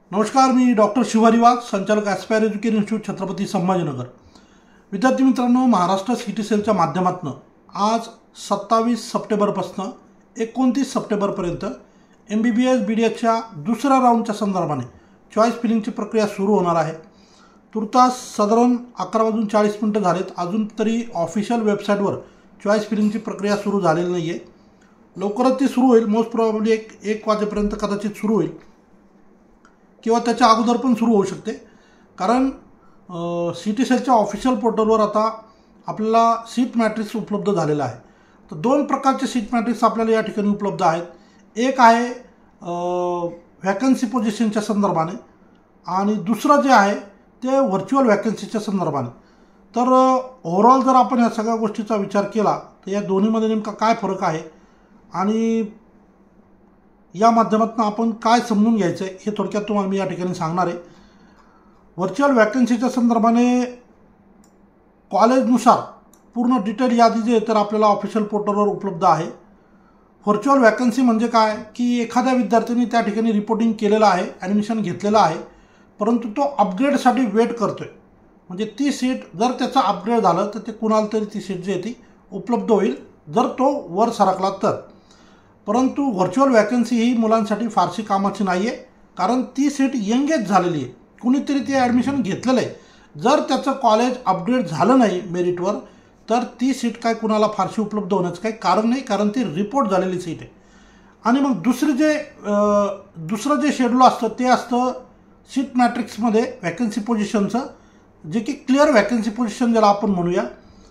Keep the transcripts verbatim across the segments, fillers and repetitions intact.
नमस्कार, मी डॉक्टर शिवारी वाघ, संचालक aspire education institute, Chhatrapati Sambhajinagar. विद्यार्थी मित्रांनो, महाराष्ट्र सिटी सेलच्या माध्यमातून आज सत्तावीस सप्टेंबरपासून एकोणतीस सप्टेंबरपर्यंत M B B S B D एसच्या दुसऱ्या राऊंडच्या संदर्भाने चॉईस फिलिंगची प्रक्रिया सुरू होणार आहे. तुर्तास साधारण अकरा वाजून चाळीस मिनटं झालेत. अजून तरी ऑफिशियल वेबसाईटवर चॉईस फिलिंगची प्रक्रिया सुरू झालेली नाही आहे. लवकरच ती सुरू होईल. मोस्ट प्रॉब्ली एक एक वाजेपर्यंत कदाचित सुरू होईल किंवा त्याच्या अगोदर पण सुरू होऊ शकते. कारण सिटी सेलच्या ऑफिशियल पोर्टलवर आता आपल्याला सीट मॅट्रिक्स उपलब्ध झालेला आहे. तर दोन प्रकारचे सीट मॅट्रिक्स आपल्याला या ठिकाणी उपलब्ध आहेत. एक आहे व्हॅकन्सी पोझिशनच्या संदर्भाने आणि दुसरं जे आहे ते व्हर्च्युअल व्हॅकन्सीच्या संदर्भाने. तर ओव्हरऑल जर आपण या सगळ्या गोष्टीचा विचार केला तर या दोन्हीमध्ये नेमका काय फरक आहे आणि या माध्यमातून आपण काय समजून घ्यायचं आहे हे थोडक्यात तुम्हाला मी या ठिकाणी सांगणार आहे. व्हर्च्युअल व्हॅकन्सीच्या संदर्भाने कॉलेजनुसार पूर्ण डिटेल यादी जे तर आपल्याला ऑफिशियल पोर्टलवर उपलब्ध आहे. व्हर्च्युअल व्हॅकन्सी म्हणजे काय की एखाद्या विद्यार्थ्यांनी त्या ठिकाणी रिपोर्टिंग केलेलं आहे, ॲडमिशन घेतलेलं आहे, परंतु तो अपग्रेडसाठी वेट करतो आहे. म्हणजे ती सीट जर त्याचं अपग्रेड झालं तर ते कुणाला तरी ती सीट जी आहे ती उपलब्ध होईल जर तो वर सरकला तर. परंतु व्हर्च्युअल व्हॅकन्सी ही मुलांसाठी फारशी कामाची नाही आहे, कारण ती सीट यंगेज झालेली आहे. कुणीतरी ते ॲडमिशन घेतलेलं आहे. जर त्याचं कॉलेज अपग्रेड झालं नाही मेरिटवर तर ती सीट काय कुणाला फारशी उपलब्ध होण्याचं काही कारण नाही, कारण ती रिपोर्ट झालेली सीट आहे. आणि मग दुसरी जे दुसरं जे शेड्यूल असतं ते असतं सीट मॅट्रिक्समध्ये व्हॅकन्सी पोझिशनचं, जे की क्लिअर व्हॅकन्सी पोझिशन ज्याला आपण म्हणूया.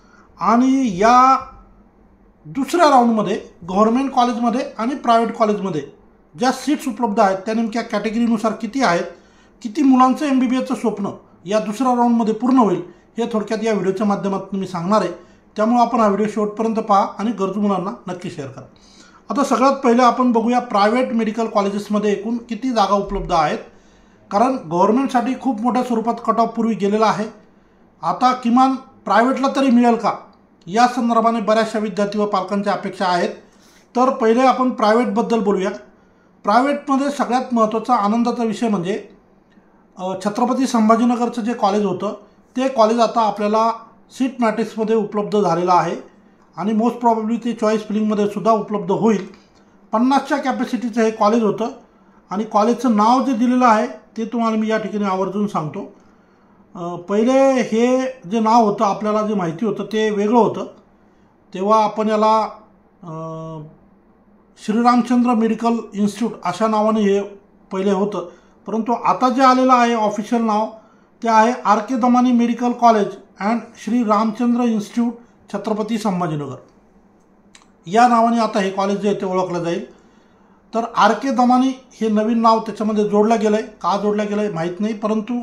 आणि या दुसऱ्या राऊंडमध्ये गव्हर्नमेंट कॉलेजमध्ये आणि प्रायव्हेट कॉलेजमध्ये ज्या सीट्स उपलब्ध आहेत त्या नेमक्या कॅटेगरीनुसार किती आहेत, किती मुलांचं एम बी बी एसचं स्वप्न या दुसऱ्या राऊंडमध्ये पूर्ण होईल हे थोडक्यात या व्हिडिओच्या माध्यमातून मी सांगणार आहे. त्यामुळे आपण हा व्हिडिओ शेवटपर्यंत पहा आणि गरजू मुलांना नक्की शेअर करा. आता सगळ्यात पहिले आपण बघूया प्रायव्हेट मेडिकल कॉलेजेसमध्ये एकूण किती जागा उपलब्ध आहेत. कारण गव्हर्नमेंटसाठी खूप मोठ्या स्वरूपात कट ऑफ पूर्वी गेलेला आहे. आता किमान प्रायव्हेटला तरी मिळेल का या संदर्भाने बऱ्याचशा विद्यार्थी व पालकांच्या अपेक्षा आहेत. तर पहिले आपण प्रायव्हेटबद्दल बोलूया. प्रायव्हेटमध्ये सगळ्यात महत्त्वाचा आनंदाचा विषय म्हणजे छत्रपती संभाजीनगरचं जे कॉलेज होतं ते कॉलेज आता आपल्याला सीट मॅट्रिक्समध्ये उपलब्ध झालेलं आहे आणि मोस्ट प्रॉब्ली ते चॉईस फिलिंगमध्ये सुद्धा उपलब्ध होईल. पन्नासच्या कॅपॅसिटीचं हे कॉलेज होतं आणि कॉलेजचं नाव जे दिलेलं आहे ते तुम्हाला मी या ठिकाणी आवर्जून सांगतो. पहिले हे जे नाव होतं आपल्याला जे माहिती होतं ते वेगळं होतं. तेव्हा आपण याला श्रीरामचंद्र मेडिकल इन्स्टिट्यूट अशा नावाने हे पहिले होतं. परंतु आता जे आलेलं आहे ऑफिशियल नाव ते आहे R K Damani medical college and Shri Ramchandra institute, Chhatrapati Sambhajinagar या नावाने आता हे कॉलेज जे आहे ते ओळखलं जाईल. तर आर के दमानी हे नवीन नाव त्याच्यामध्ये जोडलं गेलं आहे. का जोडलं गेलं आहे माहीत नाही, परंतु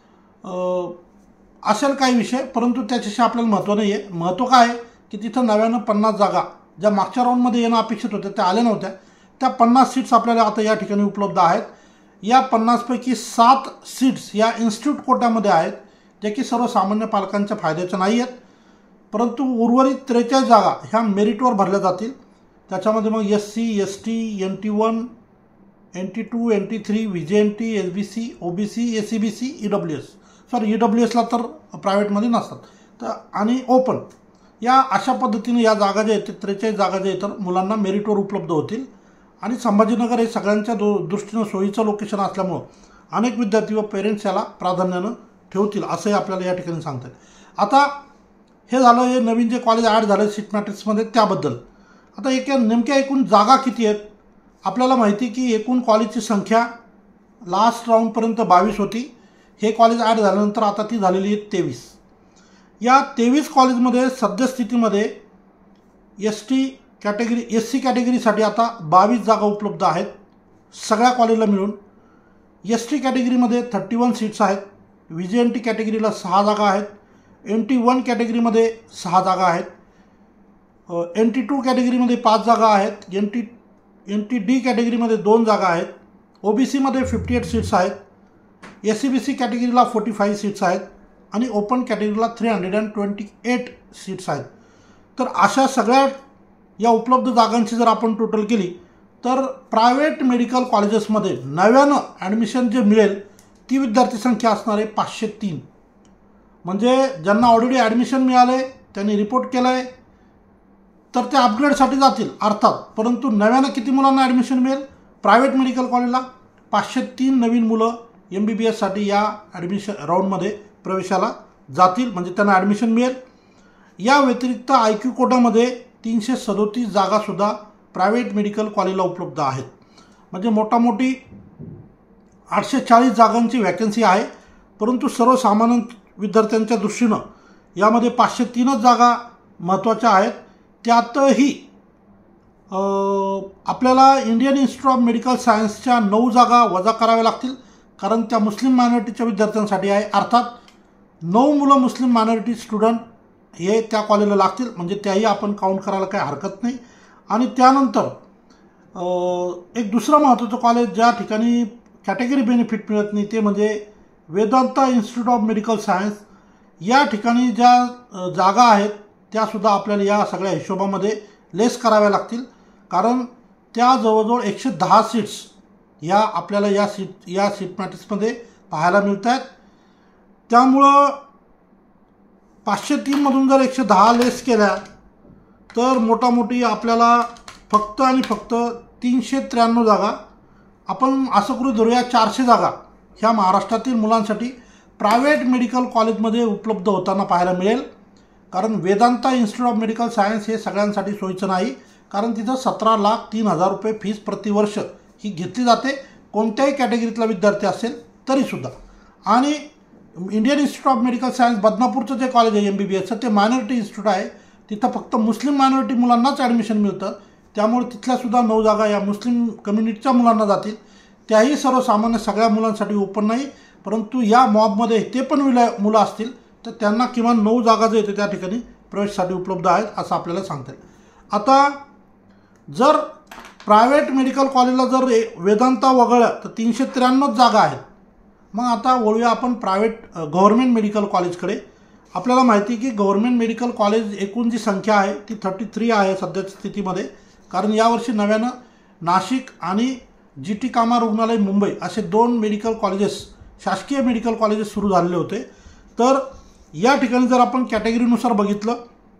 असेल काही विषय, परंतु त्याच्याशी आपल्याला महत्त्व नाही आहे. महत्त्व काय आहे की तिथं नव्यानं पन्नास जागा ज्या मागच्या राऊंडमध्ये येणं अपेक्षित होत्या त्या आल्या नव्हत्या, त्या पन्नास सीट्स आपल्याला आता या ठिकाणी उपलब्ध आहेत. या पन्नासपैकी सात सीट्स या इन्स्टिट्यूट कोट्यामध्ये आहेत, जे की सर्वसामान्य पालकांच्या फायद्याच्या नाही आहेत. परंतु उर्वरित त्रेचाळीस जागा ह्या मेरिटवर भरल्या जातील. त्याच्यामध्ये मग S C, S T, N T one, N T two, N T three, V J N T, S B C, O B C, A C B C, E W S sorry E W एसला तर प्रायव्हेटमध्ये नसतात तर आणि open या अशा पद्धतीने या जागा ज्या आहेत त्रेचाळीस जागा ज्या आहेत तर मुलांना मेरिटवर उपलब्ध होतील. आणि संभाजीनगर हे सगळ्यांच्या दो दृष्टीनं सोयीचं लोकेशन असल्यामुळं अनेक विद्यार्थी व पेरेंट्स याला प्राधान्यानं ठेवतील असंही आपल्याला या ठिकाणी सांगतात. आता हे झालं हे नवीन जे कॉलेज ॲड झालं सीट मॅट्रिक्समध्ये त्याबद्दल. आता एक नेमक्या एकूण जागा किती आहेत आपल्याला माहिती की एकूण कॉलेजची संख्या लास्ट राऊंडपर्यंत बावीस होती. हे कॉलेज ॲड झाल्यानंतर आता ती झालेली आहे तेवीस. या तेवीस कॉलेजमध्ये सद्यस्थितीमध्ये S T category S C कॅटेगरीसाठी आता बावीस जागा उपलब्ध आहेत सगळ्या कॉलेजला मिळून. एस टी कॅटेगरीमध्ये थर्टी वन सीट्स आहेत. व्ही जे एन टी कॅटेगरीला सहा जागा आहेत. एन टी वन कॅटेगरीमध्ये सहा जागा आहेत. एन टी टू कॅटेगरीमध्ये पाच जागा आहेत. N T N T D कॅटेगरीमध्ये दोन जागा आहेत. ओ बी सीमध्ये फिफ्टी एट सीट्स आहेत. एस सी बी सी कॅटेगरीला फोर्टी फाईव्ह सीट्स आहेत आणि ओपन कॅटेगरीला three hundred and twenty eight seats आहेत. तर अशा सगळ्या या उपलब्ध जागांची जर आपण टोटल केली तर प्रायव्हेट मेडिकल कॉलेजेसमध्ये नव्यानं ॲडमिशन जे मिळेल ती विद्यार्थी संख्या असणार आहे पाचशे तीन. म्हणजे ज्यांना ऑलरेडी ॲडमिशन मिळाले त्यांनी रिपोर्ट केलं आहे तर ते अपग्रेडसाठी जातील अर्थात, परंतु नव्यानं किती मुलांना ॲडमिशन मिळेल प्रायव्हेट मेडिकल कॉलेजला? पाचशे तीन नवीन मुलं एम बी बी एससाठी या ॲडमिशन राऊंडमध्ये प्रवेशाला जातील, म्हणजे त्यांना ॲडमिशन मिळेल. या व्यतिरिक्त आय क्यू कोटामध्ये तीनशे सदोतीस जागासुद्धा प्रायव्हेट मेडिकल कॉलेजला उपलब्ध आहेत. म्हणजे मोठामोठी आठशे चाळीस जागांची वॅकन्सी आहे. परंतु सर्वसामान्य विद्यार्थ्यांच्या दृष्टीनं यामध्ये पाचशे तीनच जागा महत्त्वाच्या आहेत. त्यातही आपल्याला इंडियन इन्स्टिट्यूट ऑफ मेडिकल सायन्सच्या नऊ जागा वजा कराव्या लागतील, कारण त्या मुस्लिम मायनॉरिटीच्या विद्यार्थ्यांसाठी आहे. अर्थात नऊ मुलं मुस्लिम मायनॉरिटी स्टुडंट हे त्या कॉलेजला लागतील, म्हणजे त्याही आपण काउंट करायला काही हरकत नाही. आणि त्यानंतर एक दुसरं महत्त्वाचं कॉलेज ज्या ठिकाणी कॅटेगरी बेनिफिट मिळत नाही ते म्हणजे Vedanta institute of medical science. या ठिकाणी ज्या जागा आहेत त्यासुद्धा आपल्याला या सगळ्या हिशोबामध्ये लेस कराव्या लागतील, कारण त्या जवळजवळ एकशे दहा सीट्स या आपल्याला या सीट या सीट मॅट्रिक्समध्ये पाहायला मिळत आहेत. त्यामुळं पाचशे तीनमधून जर एकशे दहा लेस केल्या तर मोठामोठी आपल्याला फक्त आणि फक्त तीनशे त्र्याण्णव जागा, आपण असं करू धरूया चारशे जागा ह्या महाराष्ट्रातील मुलांसाठी प्रायव्हेट मेडिकल कॉलेजमध्ये उपलब्ध होताना पाहायला मिळेल. कारण Vedanta institute of medical science हे सगळ्यांसाठी सोयीचं नाही, कारण तिथं सतरा लाख तीन हजार रुपये फीस प्रतिवर्ष ही घेतली जाते कोणत्याही कॅटेगरीतला विद्यार्थी असेल तरीसुद्धा. आणि Indian institute of medical science बदनापूरचं जे कॉलेज आहे एम बी बी एसचं ते मायनॉरिटी इन्स्टिट्यूट आहे. तिथं फक्त मुस्लिम मायनॉरिटी मुलांनाच ॲडमिशन मिळतं, त्यामुळे तिथल्यासुद्धा नऊ जागा या मुस्लिम कम्युनिटीच्या मुलांना जातील. त्याही सर्वसामान्य सगळ्या मुलांसाठी ओपन नाही, परंतु या मॉबमध्ये ते पण विला मुलं असतील तर त्यांना किमान नऊ जागा जे येते त्या ठिकाणी प्रवेशसाठी उपलब्ध आहेत असं आपल्याला सांगता येईल. आता जर प्रायव्हेट मेडिकल कॉलेजला जर वेदांता वगळलं तर तीनशे त्र्याण्णव जागा आहेत. मग आता वळूया आपण प्रायव्हेट गव्हर्मेंट मेडिकल कॉलेजकडे. आपल्याला माहिती की गव्हर्मेंट मेडिकल कॉलेज एकूण जी संख्या आहे ती थर्टी थ्री आहे सध्याच्या स्थितीमध्ये, कारण यावर्षी नव्यानं नाशिक आणि जी टी कामा रुग्णालय मुंबई असे दोन मेडिकल कॉलेजेस शासकीय मेडिकल कॉलेजेस सुरू झालेले होते. तर या ठिकाणी जर आपण कॅटेगरीनुसार बघितलं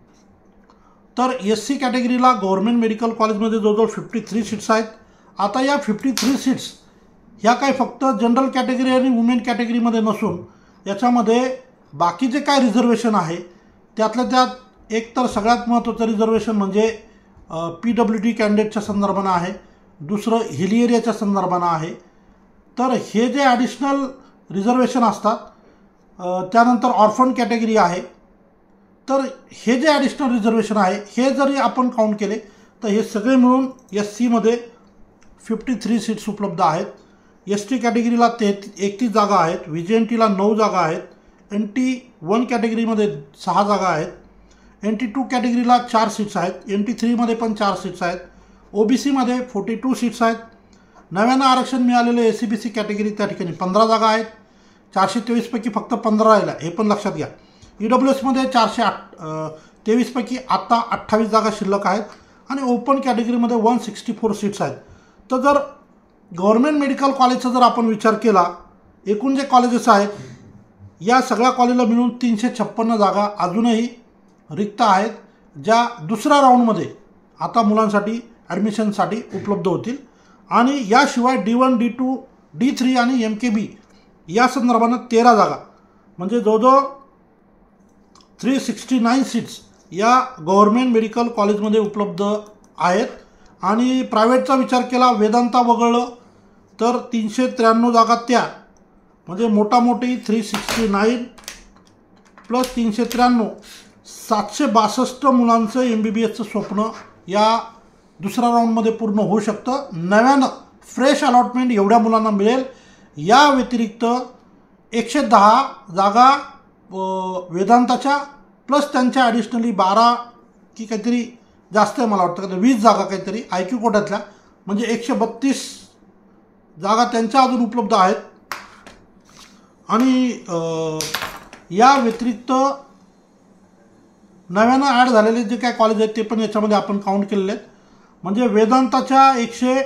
तर एस सी कॅटेगरीला गव्हर्मेंट मेडिकल कॉलेजमध्ये जवळजवळ फिफ्टी थ्री सीट्स आहेत. आता या फिफ्टी थ्री सीट्स ह्या काय फक्त जनरल कॅटेगरी आणि वुमेन कॅटेगरीमध्ये नसून याच्यामध्ये बाकी जे काय रिझर्वेशन आहे त्यातल्या त्यात एक तर सगळ्यात महत्त्वाचं रिझर्वेशन म्हणजे पी डब्ल्यू डी कॅन्डिडेटच्या संदर्भानं आहे, दुसरं हिली एरियाच्या संदर्भानं आहे. तर हे जे ॲडिशनल रिझर्वेशन असतात, त्यानंतर ऑर्फन कॅटेगरी आहे. तर हे जे ॲडिशनल रिझर्वेशन आहे हे जरी आपण काउंट केले तर हे सगळे मिळून एस सीमध्ये फिफ्टी थ्री सीट्स उपलब्ध आहेत. एस टी कॅटेगरीला ते एकतीस जागा आहेत, व्ही जी एन टीला नऊ जागा आहेत, एन टी वन कॅटेगरीमध्ये सहा जागा आहेत, एन टी टू कॅटेगरीला चार सीट्स आहेत, एन टी थ्रीमध्ये पण चार सीट्स आहेत, ओ बी सीमध्ये फोर्टी टू सीट्स आहेत. नव्यानं आरक्षण मिळालेले A C B C category त्या ठिकाणी पंधरा जागा आहेत. चारशे तेवीसपैकी फक्त पंधरा राहिला हे पण लक्षात घ्या. ई डब्ल्यू एसमध्ये चारशे आठ तेवीसपैकी आत्ता अठ्ठावीस जागा शिल्लक आहेत आणि ओपन कॅटेगरीमध्ये वन सिक्स्टी फोर सीट्स आहेत. तर जर गव्हर्मेंट मेडिकल कॉलेजचा जर आपण विचार केला, एकूण जे कॉलेजेस आहेत या सगळ्या कॉलेजला मिळून तीनशे छप्पन्न जागा अजूनही रिक्त आहेत, ज्या दुसऱ्या राऊंडमध्ये आता मुलांसाठी ॲडमिशनसाठी उपलब्ध होतील. आणि याशिवाय D one D two D three आणि एम के बी या संदर्भानं तेरा जागा म्हणजे जवळजवळ थ्री सिक्स्टी नाईन सीट्स या गव्हर्मेंट मेडिकल कॉलेजमध्ये उपलब्ध आहेत. आणि प्रायव्हेटचा विचार केला वेदांता वगळलं तर तीनशे त्र्याण्णव जागा त्या म्हणजे मोठामोठी थ्री सिक्स्टी नाईन प्लस तीनशे त्र्याण्णव सातशे बासष्ट मुलांचं एम बी बी एसचं स्वप्न या दुसऱ्या राऊंडमध्ये पूर्ण होऊ शकतं. नव्यानं फ्रेश अलॉटमेंट एवढ्या मुलांना मिळेल. या व्यतिरिक्त एकशे दहा जागा वेदांताच्या प्लस त्यांच्या ॲडिशनली बारा की काहीतरी जास्त आहे मला वाटतं का वीस जागा काहीतरी आय क्यू कोट्यातल्या म्हणजे एकशे बत्तीस जागा त्यांच्या अजून उपलब्ध आहेत. आणि या व्यतिरिक्त नव्यानं ॲड झालेले जे काय कॉलेज आहेत ते पण याच्यामध्ये आपण काउंट केलेले आहेत. म्हणजे वेदांताच्या एकशे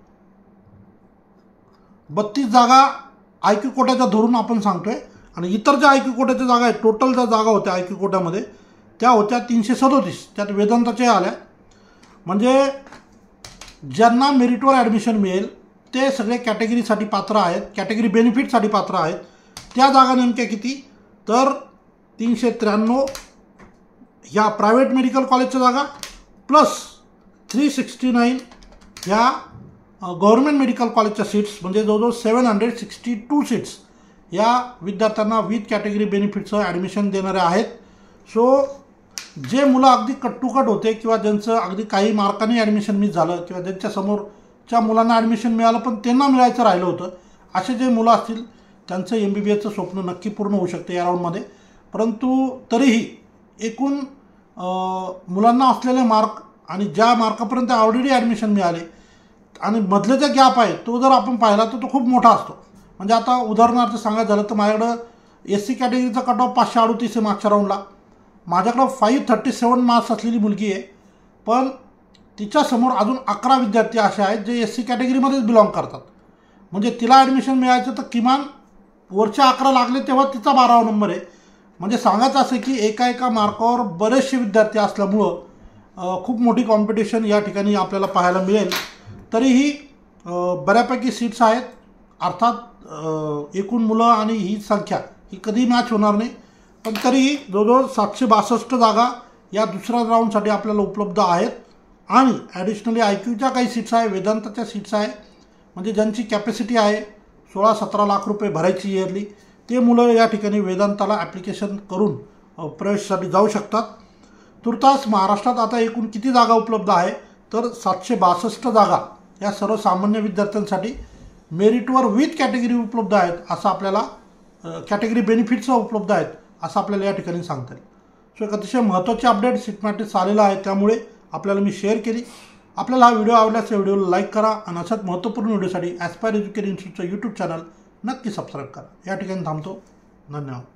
बत्तीस जागा आय क्यू कोट्याच्या धरून आपण सांगतोय आणि इतर ज्या आय क्यू कोट्याच्या जागा आहेत, टोटल ज्या जागा होत्या आय क्यू कोट्यामध्ये त्या होत्या तीनशे सदोतीस, त्यात वेदांताच्या आल्या. म्हणजे ज्यांना मेरिटवर ॲडमिशन मिळेल ते सगळे कॅटेगरीसाठी पात्र आहेत, कॅटेगरी बेनिफिटसाठी पात्र आहेत. त्या जागा नेमक्या किती, तर तीनशे त्र्याण्णव ह्या प्रायव्हेट मेडिकल कॉलेजच्या जागा प्लस थ्री सिक्स्टी नाईन ह्या गव्हर्नमेंट मेडिकल कॉलेजच्या सीट्स, म्हणजे जवळजवळ seven hundred sixty two seats या विद्यार्थ्यांना विथ कॅटेगरी बेनिफिटचं ॲडमिशन देणारे आहेत. सो जे मुलं अगदी कट टू कट होते किंवा ज्यांचं अगदी काही मार्कांनी ॲडमिशन मिस झालं किंवा ज्यांच्यासमोरच्या मुलांना ॲडमिशन मिळालं पण त्यांना मिळायचं राहिलं होतं, असे जे मुलं असतील त्यांचं एम बी बी एसचं स्वप्न नक्की पूर्ण होऊ शकते या राऊंडमध्ये. परंतु तरीही एकूण मुलांना असलेले मार्क आणि ज्या मार्कापर्यंत ऑलरेडी ॲडमिशन मिळाले आणि मधले जे गॅप आहे तो जर आपण पाहिला तर तो खूप मोठा असतो. म्हणजे आता उदाहरणार्थ सांगायचं झालं तर माझ्याकडं एस सी कॅटेगरीचा कट ऑफ पाचशे अडतीस आहे मागच्या राऊंडला. माझ्याकडं फाईव्ह थर्टी सेवन मार्क्स असलेली मुलगी आहे, पण तिच्यासमोर अजून अकरा विद्यार्थी असे आहेत जे एस सी कॅटेगरीमध्येच बिलॉंग करतात. म्हणजे तिला ॲडमिशन मिळायचं तर किमान वरचे अकरा लागले तेव्हा तिचा बारावा नंबर आहे. म्हणजे सांगायचं असं की एका एका मार्कावर बरेचसे विद्यार्थी असल्यामुळं खूप मोठी कॉम्पिटिशन या ठिकाणी आपल्याला पाहायला मिळेल. तरीही बऱ्यापैकी सीट्स आहेत. अर्थात एकूण मुलं आणि ही संख्या ही कधी मॅच होणार नाही, पण तरीही जवळजवळ सातशे बासष्ट जागा या दुसऱ्या राऊंडसाठी आपल्याला उपलब्ध आहेत. आणि ॲडिशनली आय क्यूच्या काही सीट्स आहे, वेदांताच्या सीट्स आहे, म्हणजे ज्यांची कॅपॅसिटी आहे सोळा सतरा लाख रुपये भरायची इयरली, ते मुलं या ठिकाणी वेदांताला ॲप्लिकेशन करून प्रवेशासाठी जाऊ शकतात. तुर्तास महाराष्ट्रात आता एकूण किती जागा उपलब्ध आहे तर सातशे बासष्ट जागा या सर्वसामान्य विद्यार्थ्यांसाठी मेरिटवर विथ कॅटेगरी उपलब्ध आहेत, असं आपल्याला कॅटेगरी बेनिफिट्स उपलब्ध आहेत असं आपल्याला या ठिकाणी सांगता येईल. सो एक अतिशय महत्त्वाची अपडेट सीट मॅट्रिक्स आलेला आहे, त्यामुळे आपल्याला मी शेअर केली. आपल्याला हा व्हिडिओ आवडल्यास या व्हिडिओला लाईक करा आणि अशाच महत्त्वपूर्ण व्हिडिओसाठी ॲस्पायर एज्युकेशन इन्स्टिट्यूटचं यूट्यूब चॅनल नक्की सबस्क्राईब करा. या ठिकाणी थांबतो. धन्यवाद.